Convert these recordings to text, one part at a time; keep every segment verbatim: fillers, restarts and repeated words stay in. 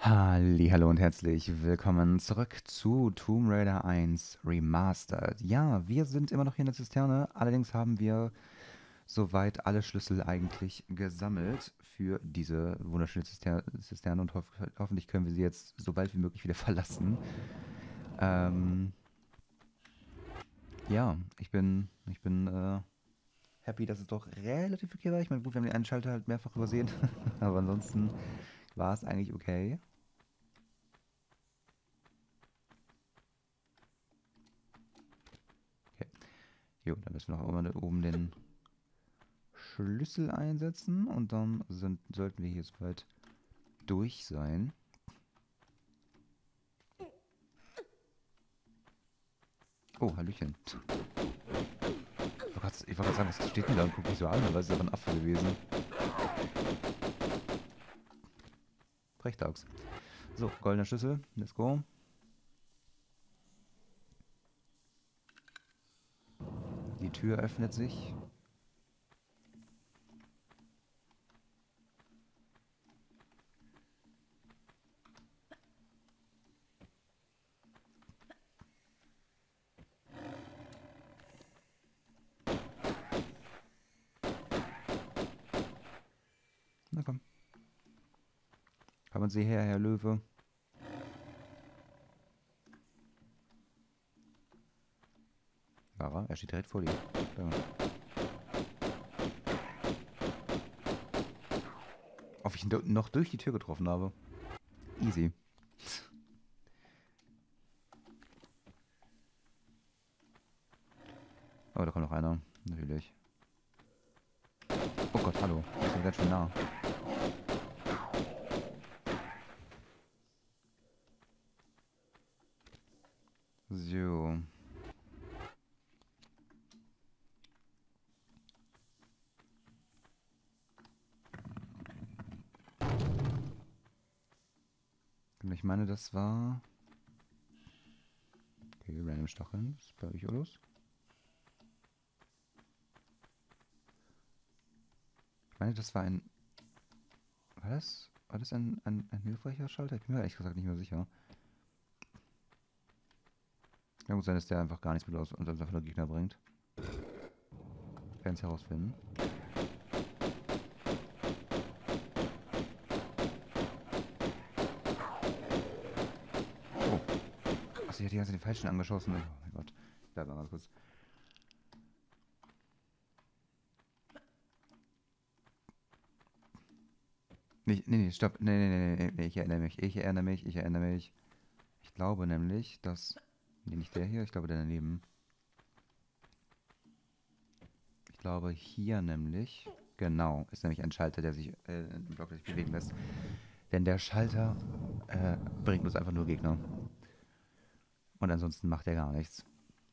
Hallo und herzlich willkommen zurück zu Tomb Raider eins Remastered. Ja, wir sind immer noch hier in der Zisterne, allerdings haben wir soweit alle Schlüssel eigentlich gesammelt für diese wunderschöne Zister Zisterne und hof hoffentlich können wir sie jetzt so bald wie möglich wieder verlassen. Ähm, ja, ich bin, ich bin äh, happy, dass es doch relativ okay war. Ich meine, gut, wir haben den einen Schalter halt mehrfach übersehen, aber ansonsten war es eigentlich okay. Okay, jo, dann müssen wir noch oben oben den Schlüssel einsetzen und dann sind, sollten wir hier soweit durch sein. Oh, Hallöchen. Ich wollte gerade sagen, was steht denn da und guck mich so an, aber es ist aber ein Affe gewesen. Brechtags. So, goldener Schlüssel, let's go. Die Tür öffnet sich. Na komm. Kommen Sie her, Herr Löwe. War er? Er steht direkt vor dir. Da. Ob ich ihn noch durch die Tür getroffen habe. Easy. Oh, da kommt noch einer. Natürlich. Oh Gott, hallo. Ich bin ganz schön nah. So. Ich meine, das war... Okay, random Stacheln. Das ist bei euch los. Ich meine, das war ein... War das? War das ein, ein, ein hilfreicher Schalter? Ich bin mir ehrlich gesagt nicht mehr sicher. Kann gut sein, dass der einfach gar nichts mit aus und einfach nur Gegner bringt. Wir werden es herausfinden. Oh. Achso, ich hatte die ganze Zeit den falschen angeschossen. Oh mein Gott. Bleib mal ganz kurz. Nee, nee, nee, stopp. Nee, nee, nee, nee, nee, ich erinnere mich. Ich erinnere mich, ich erinnere mich. Ich glaube nämlich, dass... Nee, nicht der hier, ich glaube der daneben. Ich glaube hier nämlich... Genau, ist nämlich ein Schalter, der sich äh, im Block sich bewegen lässt. Denn der Schalter äh, bringt uns einfach nur Gegner. Und ansonsten macht er gar nichts.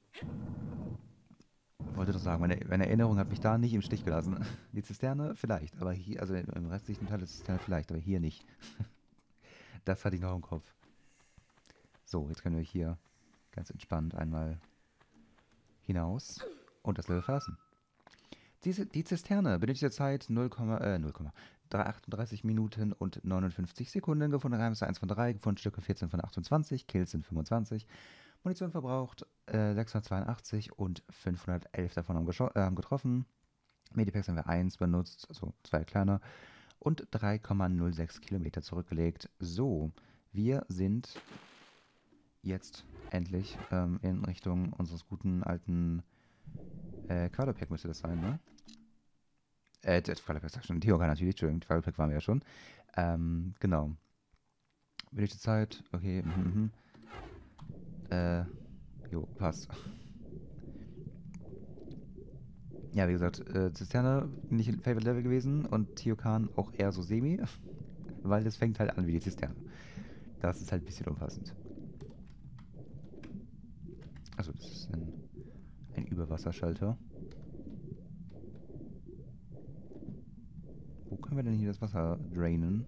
Wollte doch sagen, meine, meine Erinnerung hat mich da nicht im Stich gelassen. Die Zisterne vielleicht, aber hier, also im restlichen Teil der Zisterne vielleicht, aber hier nicht. Das hatte ich noch im Kopf. So, jetzt können wir hier ganz entspannt einmal hinaus und das Level verlassen. Diese, die Zisterne benötigt Zeit null, äh, null, achtunddreißig Minuten und neunundfünfzig Sekunden. Gefundene Geheimnisse eins von drei, Gefundstücke vierzehn von achtundzwanzig, Kills sind fünfundzwanzig. Munition verbraucht äh, sechshundertzweiundachtzig und fünfhundertelf davon haben, äh, haben getroffen. Medipacks haben wir eins benutzt, also zwei kleine. Und drei Komma null sechs Kilometer zurückgelegt. So, wir sind jetzt endlich ähm, in Richtung unseres guten alten äh, Quaderpack müsste das sein, ne? Äh, das Quaderpack sag schon. Tioga natürlich, Entschuldigung, Quaderpack waren wir ja schon. Ähm, genau. Benötigte Zeit, okay, mhm, mhm. Äh, jo, passt. Ja, wie gesagt, äh, Zisterne nicht ein Favorite Level gewesen und Tiokan auch eher so semi, weil das fängt halt an wie die Zisterne. Das ist halt ein bisschen unpassend. Also, das ist ein, ein Überwasserschalter. Wo können wir denn hier das Wasser drainen?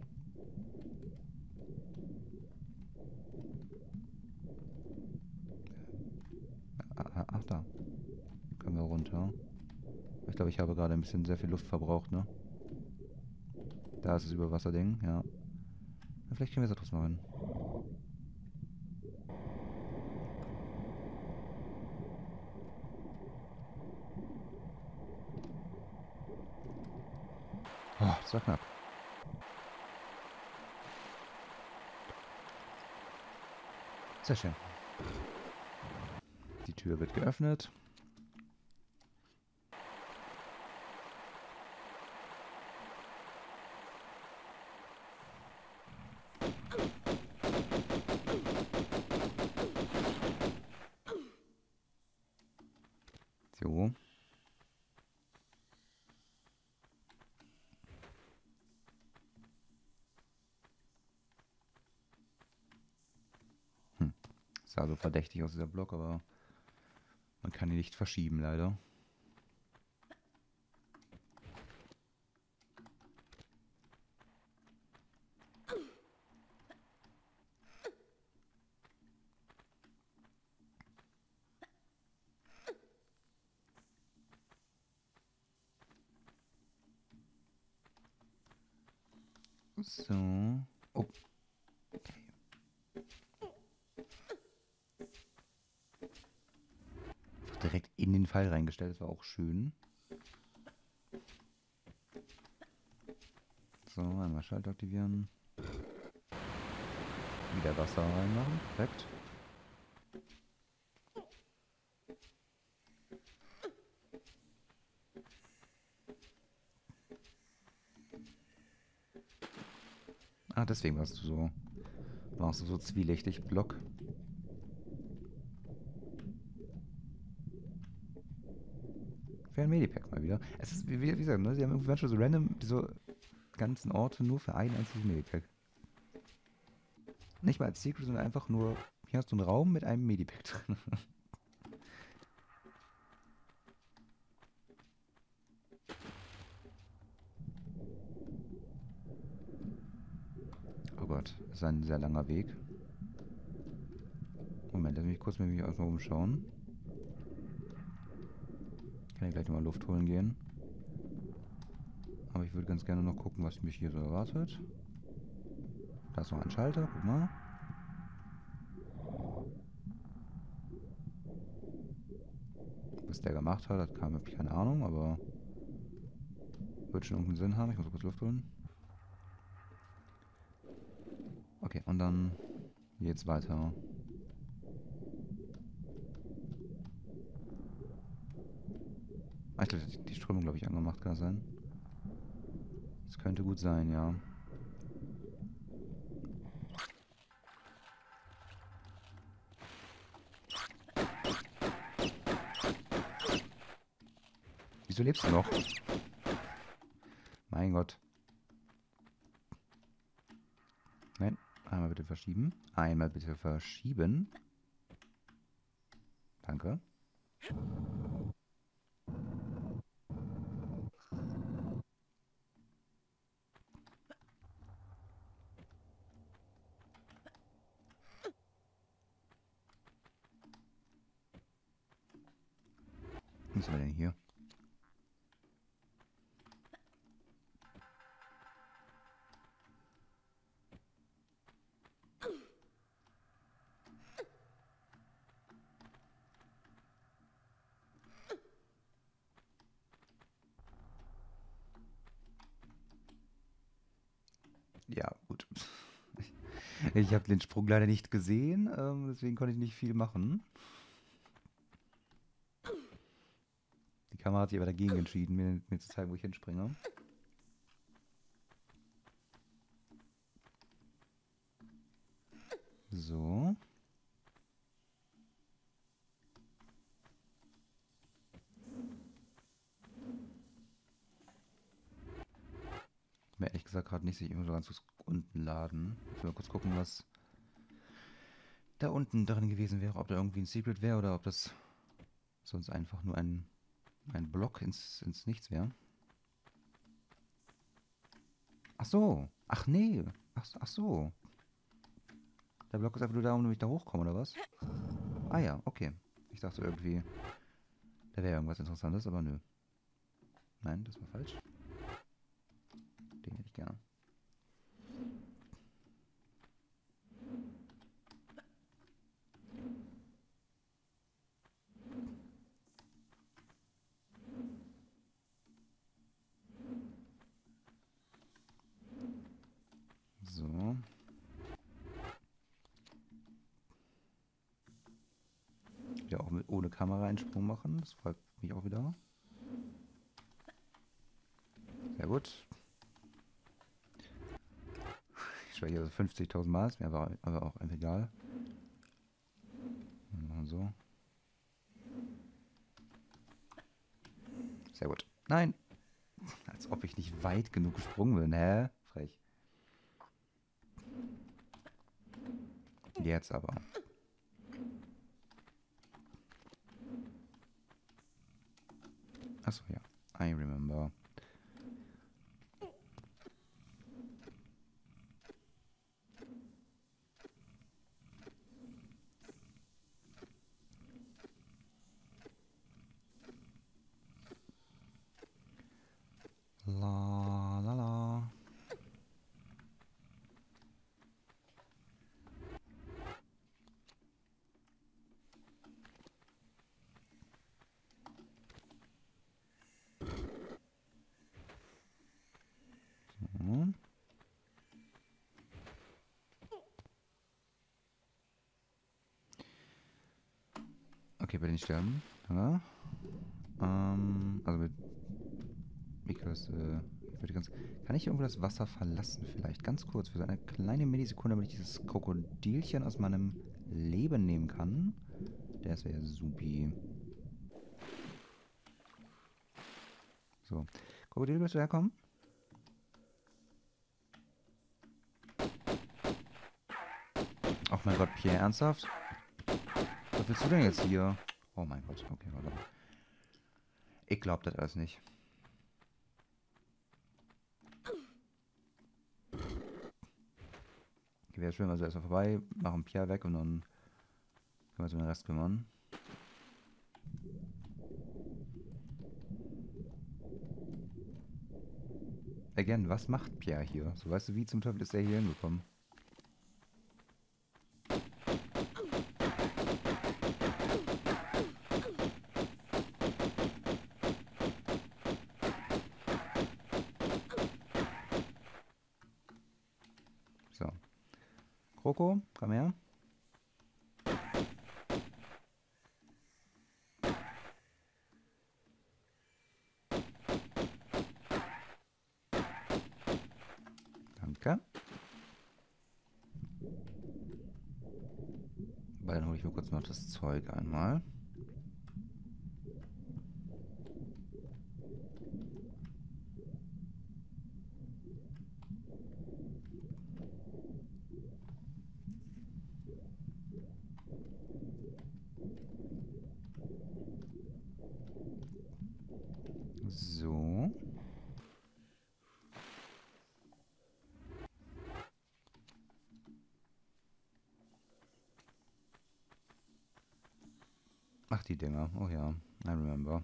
Ach, ach da. Können wir runter. Ich glaube, ich habe gerade ein bisschen sehr viel Luft verbraucht, ne? Da ist das Überwasserding, ja. Vielleicht können wir es erstmal rein. Oh, das war knapp. Sehr schön. Die Tür wird geöffnet. So. Hm. Sah so verdächtig aus, dieser Block, aber man kann ihn nicht verschieben, leider. So. Oh. Okay. Einfach direkt in den Pfeil reingestellt, das war auch schön. So, einmal Schalter aktivieren. Wieder Wasser reinmachen. Perfekt. Ah, deswegen warst du so. Warst du so zwielichtig, Block. Für ein Medipack mal wieder. Es ist, wie, wie gesagt, ne, sie haben irgendwie manchmal so random diese ganzen Orte nur für ein einziges Medipack. Nicht mal als Secret, sondern einfach nur, hier hast du einen Raum mit einem Medipack drin. Oh Gott, das ist ein sehr langer Weg. Moment, lass mich kurz mit mich erstmal umschauen. Kann ich gleich nochmal Luft holen gehen. Aber ich würde ganz gerne noch gucken, was mich hier so erwartet. Da ist noch ein Schalter, guck mal. Was der gemacht hat, das kam, hab ich keine Ahnung, aber wird schon irgendeinen Sinn haben. Ich muss kurz Luft holen. Okay, und dann geht's weiter. Ah, ich glaube, die Strömung, glaube ich, angemacht, kann das sein? Das könnte gut sein, ja. Wieso lebst du noch? Mein Gott. Nein, einmal bitte verschieben. Einmal bitte verschieben. Danke. Was haben wir denn hier? Ja, gut. Ich habe den Sprung leider nicht gesehen, ähm, deswegen konnte ich nicht viel machen. Die Kamera hat sich aber dagegen entschieden, mir, mir zu zeigen, wo ich hinspringe. So. Mir ehrlich gesagt gerade nicht sich immer so ganz kurz unten laden. Ich will mal kurz gucken, was da unten drin gewesen wäre. Ob da irgendwie ein Secret wäre oder ob das sonst einfach nur ein, ein Block ins, ins Nichts wäre. Ach so. Ach nee. Ach, ach so. Der Block ist einfach nur da, um ich da hochkomme, oder was? Ah ja, okay. Ich dachte irgendwie, da wäre irgendwas Interessantes, aber nö. Nein, das war falsch. Den hätte ich gerne. So. Ja, auch mit, ohne Kamera einen Sprung machen. Das freut mich auch wieder. Sehr gut. Ich war hier so fünfzigtausend Mal, ist mir aber, aber auch einfach egal. Und so. Sehr gut. Nein! Als ob ich nicht weit genug gesprungen bin, hä? Frech. Jetzt aber. Achso, ja. I remember. La la la. So. Okay, bei den Sterben. Ja. Ähm, also mit Mikros, äh, ich würde ganz. Kann ich irgendwo das Wasser verlassen vielleicht? Ganz kurz, für so eine kleine Millisekunde, damit ich dieses Krokodilchen aus meinem Leben nehmen kann. Das wäre supi. So. Krokodil, willst du herkommen? Ach mein Gott, Pierre, ernsthaft? Was willst du denn jetzt hier? Oh mein Gott, okay, warte. Ich glaub das alles nicht. Okay, wäre schön, also erstmal vorbei, machen Pierre weg und dann können wir uns um den Rest kümmern. Again, was macht Pierre hier? So, weißt du, wie zum Teufel ist er hier hingekommen? So. Kroko, komm her. Danke. Weil dann hole ich mir kurz noch das Zeug einmal. So. Ach, die Dinger. Oh ja, I remember.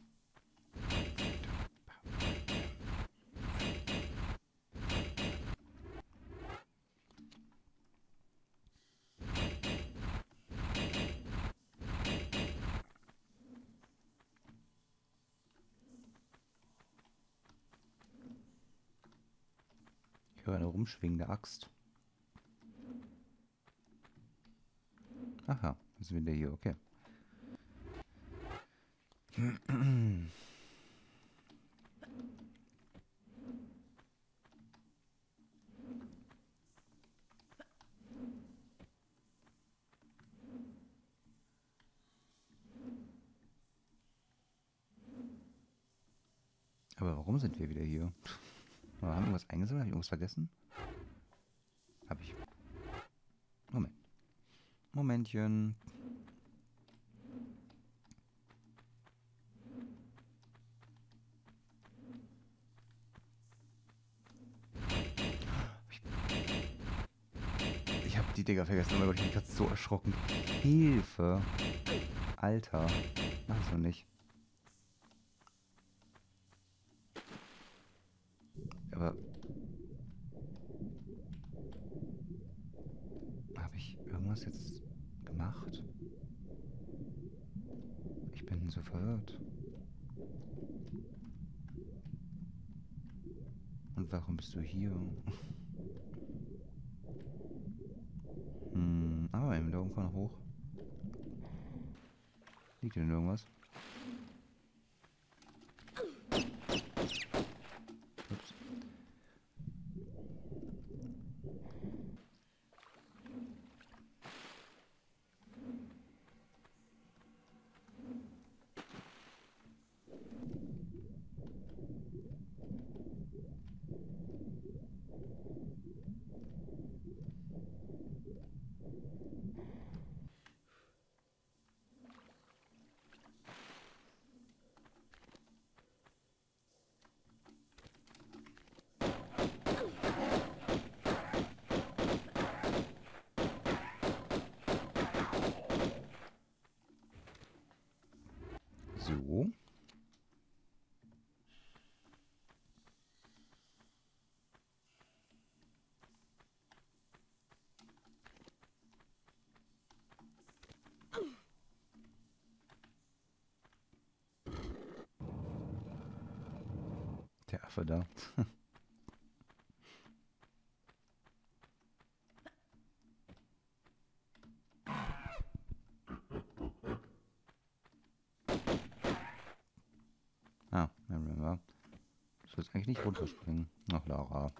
Ich höre eine rumschwingende Axt. Aha, jetzt sind wir hier, okay. Aber warum sind wir wieder hier? Haben wir irgendwas eingesammelt? Habe ich irgendwas vergessen? Habe ich. Moment. Momentchen. Ich habe die Dinger vergessen. Oh mein Gott, ich bin gerade so erschrocken. Hilfe. Alter. Mach es noch nicht. Aber. Habe ich irgendwas jetzt gemacht? Ich bin so verwirrt. Und warum bist du hier? Komm, fahr noch hoch. Liegt hier denn irgendwas? Ups. So. Der Affe da. Ah, ja. Ich will jetzt eigentlich nicht runterspringen. Ach, Lara.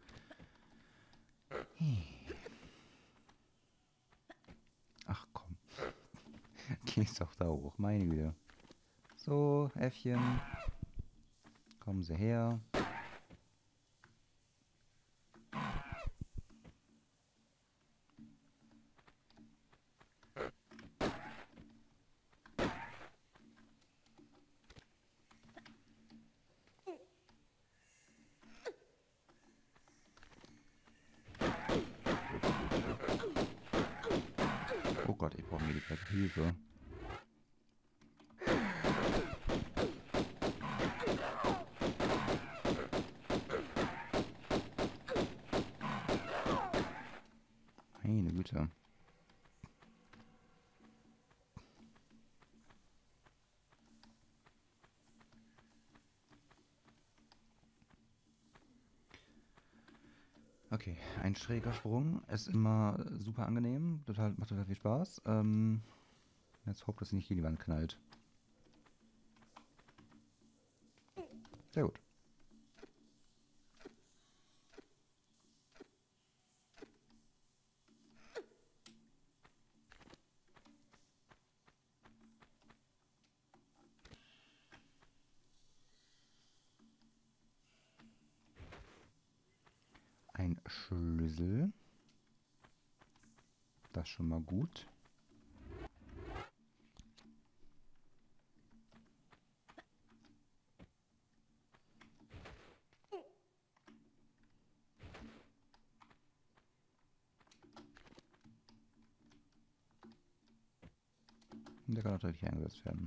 Ach komm. Gehst doch da hoch, meine Güte. So, Äffchen. Kommen Sie her. Oh Gott, ich brauche Medikament. Hilfe. Meine Güte. Okay, ein schräger Sprung ist immer super angenehm. Total, macht total viel Spaß. Ähm, jetzt hofft, dass sie nicht gegen die Wand knallt. Sehr gut. Ein Schlüssel. Das ist schon mal gut. Der kann natürlich eingesetzt werden.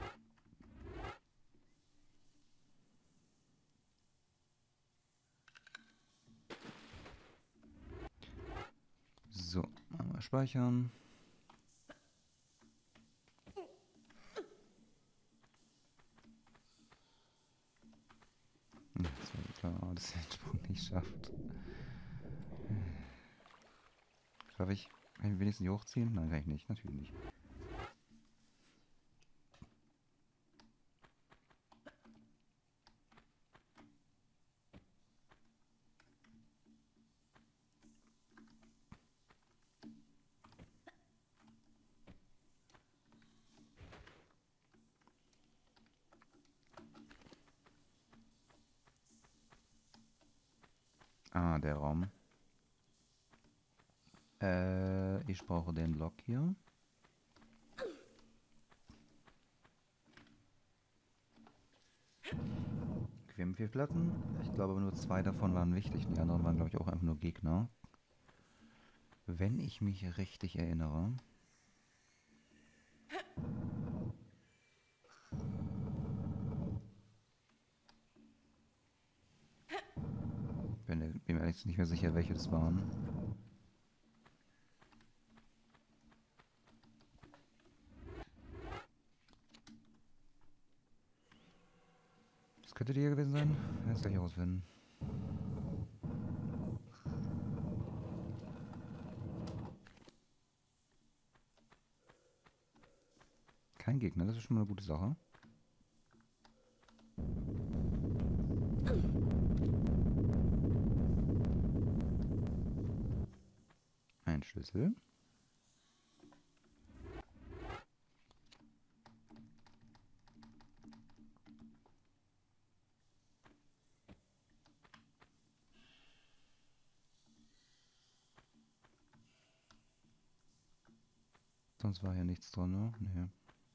So, einmal speichern. Hm, das war klar, dass er den Sprung nicht schafft. Schaffe ich? Kann ich wenigstens hier hochziehen? Nein, kann ich nicht. Natürlich nicht. Ah, der Raum. Äh, ich brauche den Block hier. Wir haben vier Platten. Ich glaube aber nur zwei davon waren wichtig. Die anderen waren, glaube ich, auch einfach nur Gegner. Wenn ich mich richtig erinnere. Bin, bin mir jetzt nicht mehr sicher, welche das waren. Das könnte die hier gewesen sein. Jetzt gleich rausfinden. Kein Gegner, das ist schon mal eine gute Sache. Ein Schlüssel. Sonst war hier nichts drin, ne? Nee.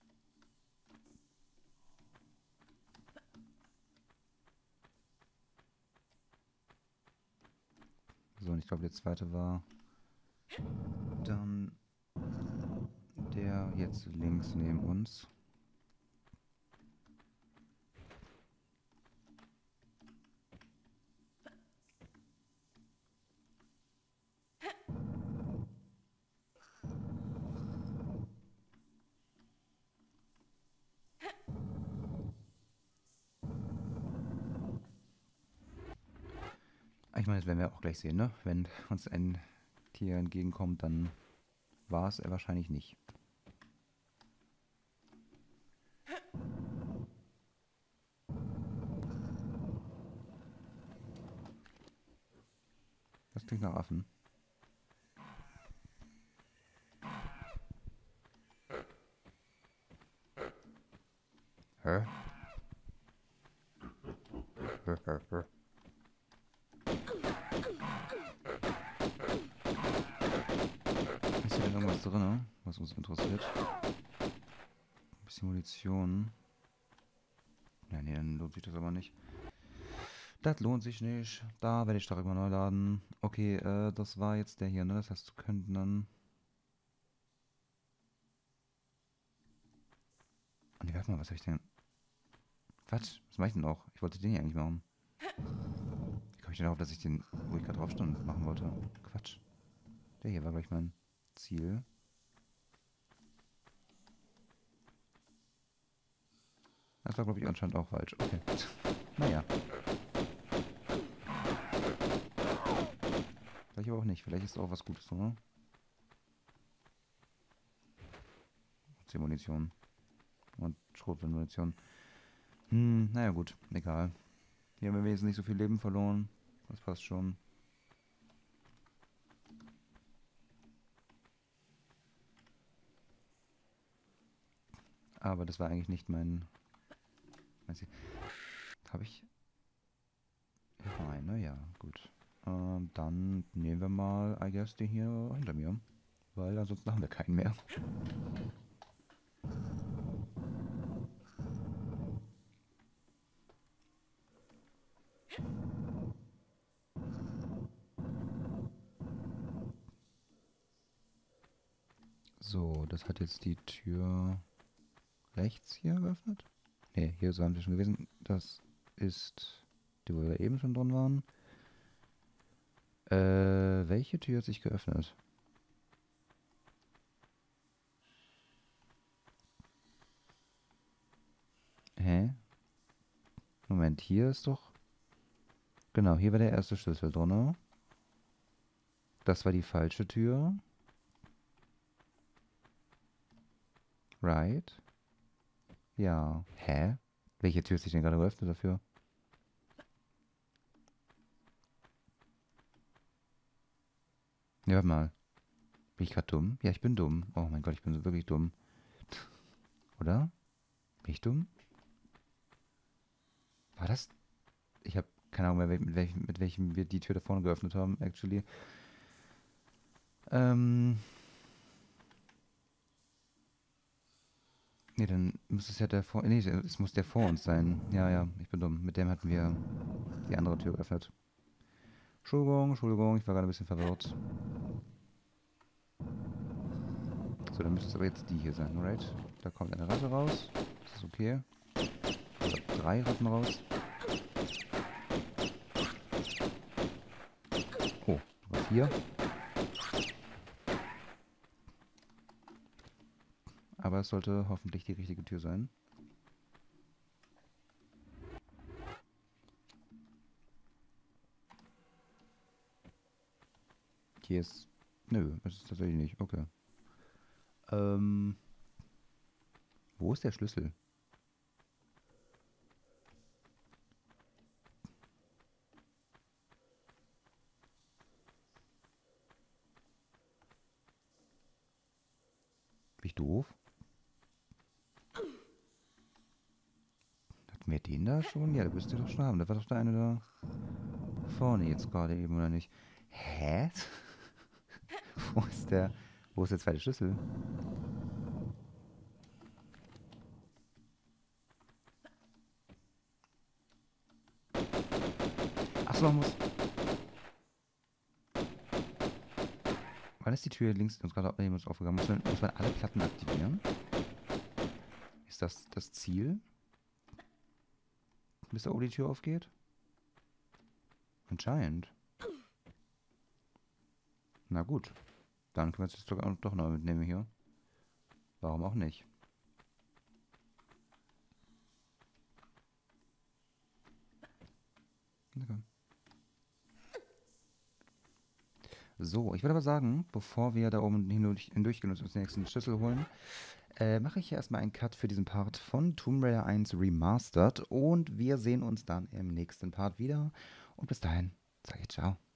So, und ich glaube, der zweite war dann der jetzt links neben uns. Ich meine, das werden wir auch gleich sehen, ne? Wenn uns ein Tier entgegenkommt, dann war es er wahrscheinlich nicht. Das klingt nach Affen. Hä? Hä, hä, hä. Ist hier denn irgendwas drin, was uns interessiert? Ein bisschen Munition. Ja, nee, dann lohnt sich das aber nicht. Das lohnt sich nicht. Da werde ich stark mal neu laden. Okay, äh, das war jetzt der hier, ne? Das heißt, wir könnten dann... Oh, nee, warte mal, was habe ich denn... Quatsch, was mache ich denn auch? Ich wollte den hier eigentlich machen. Wie komme ich denn darauf, dass ich den, wo ich gerade drauf stand, machen wollte? Quatsch. Der hier war gleich mein Ziel. Das war, glaube ich, anscheinend auch falsch. Okay. Naja. Vielleicht aber auch nicht. Vielleicht ist auch was Gutes drin, ne? zehn Munition. Und Schrotflintenmunition. Hm, naja gut. Egal. Hier haben wir wenigstens nicht so viel Leben verloren. Das passt schon. Aber das war eigentlich nicht mein... Habe ich... Ja, eine, ja, gut. Ähm, dann nehmen wir mal, I guess, den hier hinter mir. Weil ansonsten haben wir keinen mehr. So, das hat jetzt die Tür rechts hier geöffnet. Ne, hier waren wir schon gewesen. Das ist die, wo wir eben schon drin waren. Äh, welche Tür hat sich geöffnet? Hä? Moment, hier ist doch... Genau, hier war der erste Schlüssel drin. Das war die falsche Tür. Right. Ja. Hä? Welche Tür hat sich denn gerade geöffnet dafür? Ja, warte mal. Bin ich gerade dumm? Ja, ich bin dumm. Oh mein Gott, ich bin so wirklich dumm. Oder? Bin ich dumm? War das... Ich habe keine Ahnung mehr, mit welchem, mit welchem wir die Tür da vorne geöffnet haben, actually. Ähm... Nee, dann muss es ja der vor... Nee, es muss der vor uns sein. Ja, ja, ich bin dumm. Mit dem hatten wir die andere Tür geöffnet. Entschuldigung, Entschuldigung, ich war gerade ein bisschen verwirrt. So, dann müsste es aber jetzt die hier sein, right? Da kommt eine Ratte raus. Das ist okay. Oder drei Ratten raus. Oh, sogar vier. Aber es sollte hoffentlich die richtige Tür sein. Hier ist... Nö, es ist tatsächlich nicht. Okay. Ähm... Wo ist der Schlüssel? Bin ich doof? Hatten wir den da schon? Ja, der müsste doch schon haben. Da war doch der eine da vorne jetzt gerade eben, oder nicht? Hä? Wo ist der... Wo ist der zweite Schlüssel? Achso, man muss... Wann ist die Tür links uns gerade aufgegangen? Muss man, muss man alle Platten aktivieren? Ist das das Ziel? Bis da oben die Tür aufgeht? Anscheinend. Na gut. Dann können wir es doch, doch noch mitnehmen hier. Warum auch nicht? Okay. So, ich würde aber sagen, bevor wir da oben hindurch, hindurchgehen und uns den nächsten Schlüssel holen, äh, mache ich hier erstmal einen Cut für diesen Part von Tomb Raider eins Remastered und wir sehen uns dann im nächsten Part wieder. Und bis dahin, sage ich ciao.